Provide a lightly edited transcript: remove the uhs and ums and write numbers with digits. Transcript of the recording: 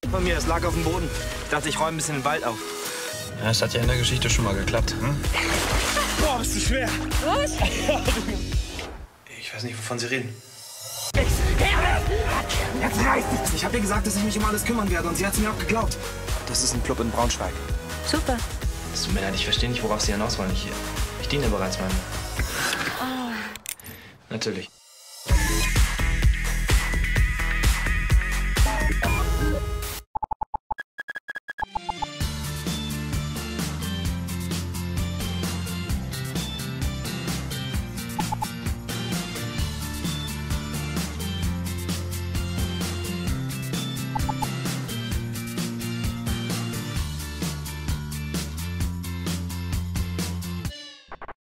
von mir, es lag auf dem Boden. Ich dachte, ich räume ein bisschen den Wald auf. Ja, es hat ja in der Geschichte schon mal geklappt. Hm? Boah, bist du schwer. Was? Ich weiß nicht, wovon Sie reden. Jetzt reißt es. Ich habe ihr gesagt, dass ich mich um alles kümmern werde und sie hat es mir auch geglaubt. Das ist ein Club in Braunschweig. Super. Es tut mir leid, ich verstehe nicht, worauf Sie hinaus wollen. Ich diene bereits meinem. Oh. Natürlich.